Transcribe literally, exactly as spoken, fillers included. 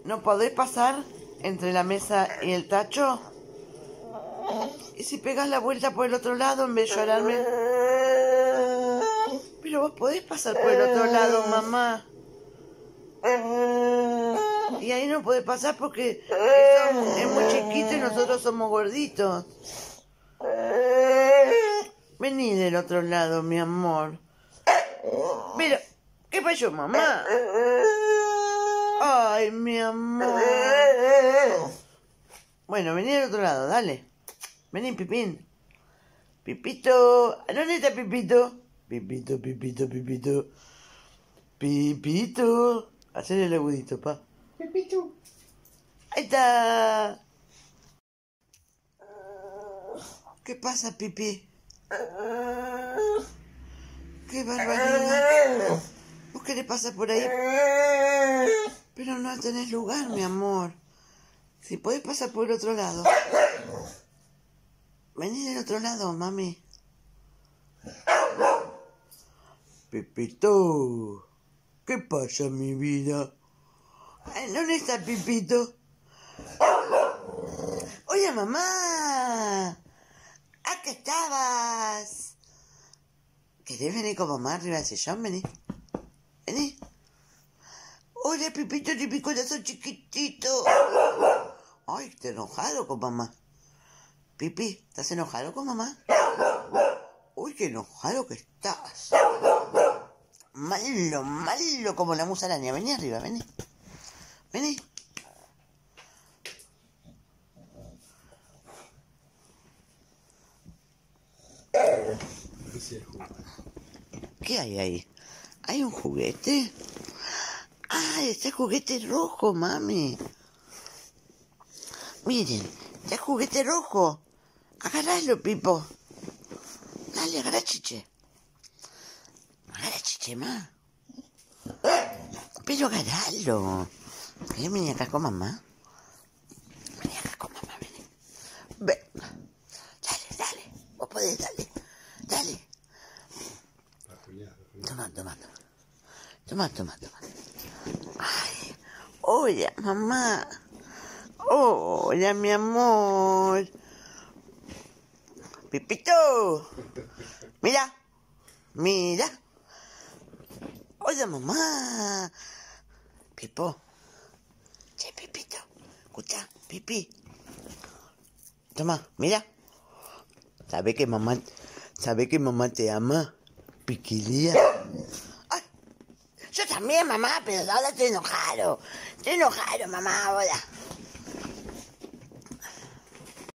¿No podés pasar entre la mesa y el tacho? ¿Y si pegas la vuelta por el otro lado en vez de llorarme? Pero vos podés pasar por el otro lado, mamá. Y ahí no podés pasar porque eso es muy chiquito y nosotros somos gorditos. Vení del otro lado, mi amor. Pero, ¿qué pasó, mamá? Ay, mi amor. Bueno, vení del otro lado, dale. Vení, Pipín. Pipito. ¿Dónde está Pipito? Pipito, Pipito, Pipito. Pipito. Hacer el agudito, pa. Pipito. Ahí está. ¿Qué pasa, Pipi? ¡Qué barbaridad! ¿Vos qué le pasa por ahí? Pero no tenés lugar, mi amor. Si podés pasar por el otro lado. Vení del otro lado, mami. Pipito. ¿Qué pasa, mi vida? ¿Dónde está Pipito? Oye, mamá. Acá estabas. ¿Querés venir con mamá arriba del sillón? Vení. Vení. Hola, Pipito, de mi corazón chiquitito. Ay, ¿estás enojado con mamá? Pipi, ¿estás enojado con mamá? Uy, qué enojado que estás. Malo, malo como la musaraña. Vení arriba, vení. Vení. ¿Qué hay ahí? ¿Hay un juguete? ¡Ah, ese juguete rojo, mami! Miren, ese juguete rojo. Agarralo, Pipo. Dale, agarra chiche. Agarra chiche, ma. Pero agarralo. Ven, vení acá con mamá. Vení acá con mamá, vení. Ven. Dale, dale. Vos podés, dale. Dale. Toma, toma, toma. Toma, toma, toma. Ay, hola, mamá. Hola, mi amor. Pipito. Mira. Mira. Hola, mamá. Pipo. Che, Pipito. Escucha, Pipi. Toma, mira. ¿Sabe que mamá, sabe que mamá te ama? Piquilía. Ay, yo también, mamá, pero ahora estoy enojado. Estoy enojado, mamá, ahora.